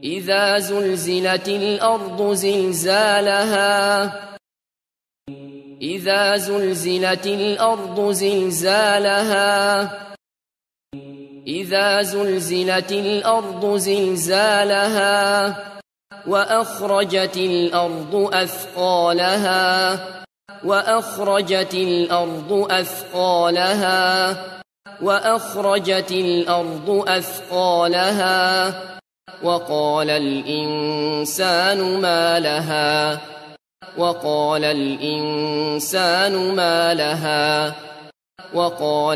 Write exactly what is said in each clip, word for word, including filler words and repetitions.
إذا زلزلت الأرض زلزالها إذا زلزلت الأرض زلزالها إذا زلزلت الأرض زلزالها وأخرجت الأرض أثقالها وأخرجت الأرض أثقالها وأخرجت الأرض أثقالها وقال الإنسان ما لها وقال الإنسان ما لها وقال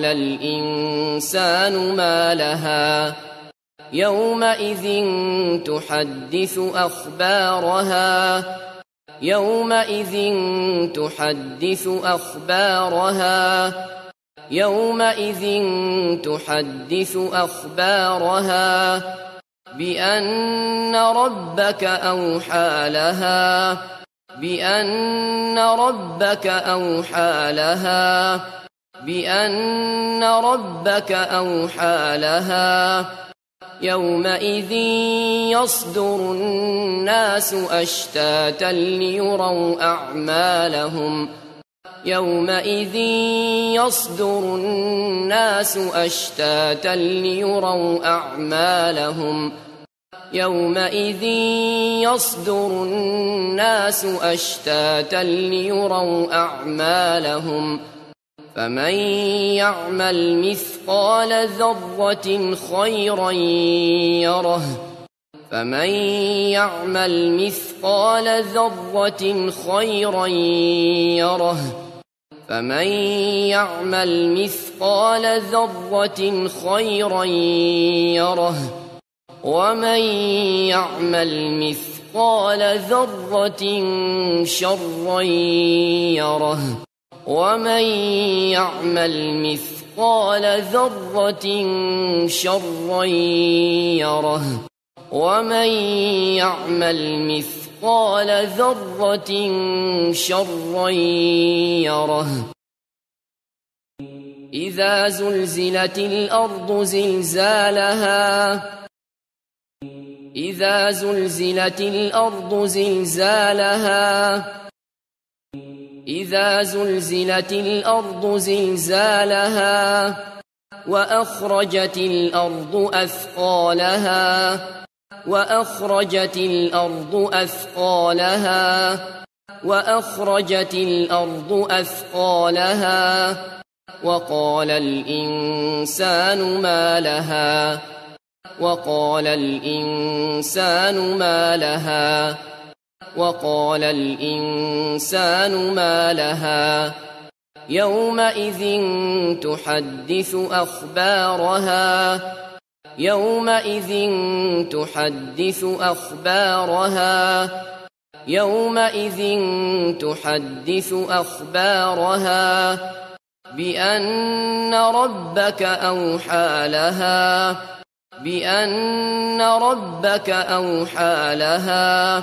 الإنسان ما لها يومئذ تحدث أخبارها يومئذ تحدث أخبارها يومئذ تحدث أخبارها بأن ربك أوحى لها بأن ربك أوحى لها بأن ربك أوحى لها يومئذ يصدر الناس أشتاتا ليروا أعمالهم يومئذ يصدر الناس أشتاتا ليروا أعمالهم يومئذ يصدر الناس أشتاتا ليروا أعمالهم فمن يعمل مثقال ذرة خيرا يره فمن يعمل مثقال ذرة خيرا يره فمن يعمل مثقال ذرة خيرا يره ومن يعمل مثقال ذرة شرا يره ومن يعمل مثقال ذرة شرا يره ومن يعمل مثقال ذرة شرا يره إذا زلزلت الأرض زلزالها إذا زلزلت الأرض زلزالها إذا زلزلت الأرض زلزالها وأخرجت الأرض أثقالها وأخرجت الأرض أثقالها وأخرجت الأرض أثقالها وقال الإنسان ما لها وقال الإنسان ما لها وقال الإنسان ما لها يومئذ تحدث أخبارها يومئذ تحدث أخبارها يومئذ تحدث أخبارها بأن ربك أوحى لها بأن ربك أوحى لها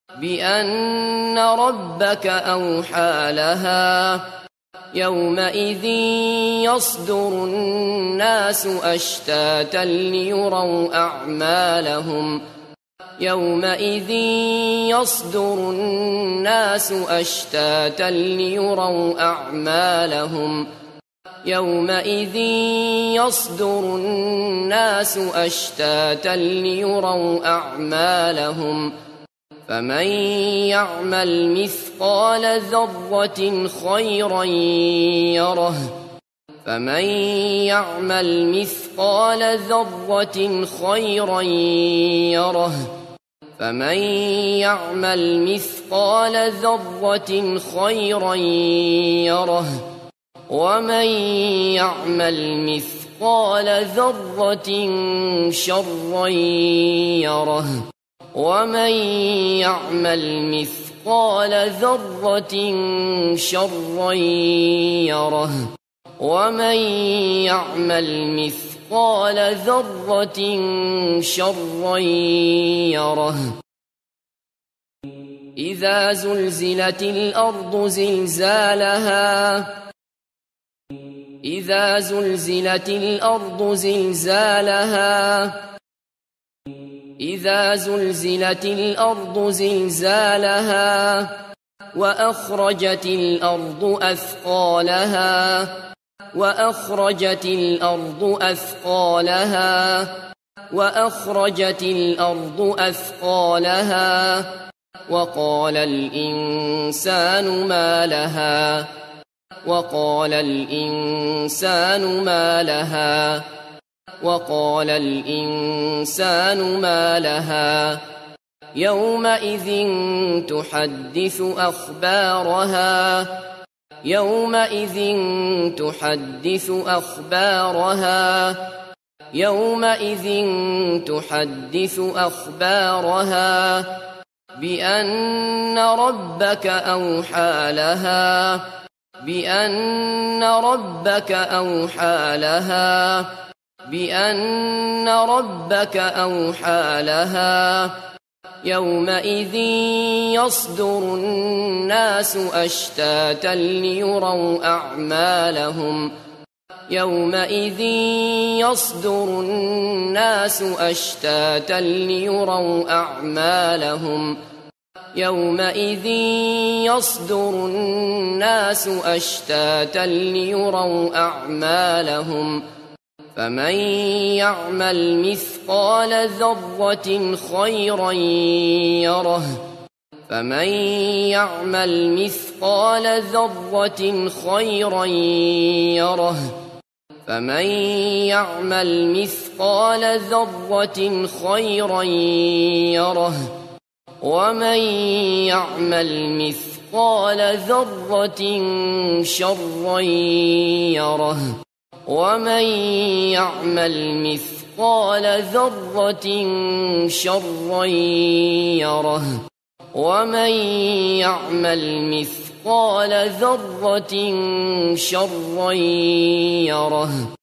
بأن ربك أوحى لها يومئذ يصدر الناس أشتاتا ليروا أعمالهم يومئذ يصدر الناس أشتاتا ليروا أعمالهم يومئذ يصدر الناس أشتاتا ليروا أعمالهم فمن يعمل مثقال ذرة خيرا يره فمن يعمل مثقال ذرة خيرا يره فمن يعمل مثقال ذرة خيرا يره ومن يعمل مثقال ذرة شرا يره ومن يعمل مثقال ذرة شرا يره ومن يعمل مثقال ذرة شرا يره إذا زلزلت الأرض زلزالها إذا زلزلت الأرض زلزالها إذا زلزلت الأرض زلزالها وأخرجت الأرض أثقالها وأخرجت الأرض أثقالها وأخرجت الأرض أثقالها وقال الإنسان ما لها وقال الإنسان ما لها وقال الإنسان ما لها يومئذ تحدث أخبارها يومئذ تحدث أخبارها يومئذ تحدث أخبارها بأن ربك أوحى لها بأن ربك أوحى لها بأن ربك أوحى لها يومئذ يصدر الناس أشتاتا ليروا أعمالهم يومئذ يصدر الناس أشتاتا ليروا أعمالهم يومئذ يصدر الناس أشتاتا ليروا أعمالهم فمن يعمل مثقال ذرة خيرا يره فمن يعمل مثقال ذرة خيرا يره فمن يعمل مثقال ذرة خيرا يره ومن يعمل مثقال ذرة شرا يره ومن يعمل مثقال ذرة شرا يره ومن يعمل مثقال ذرة شرا يره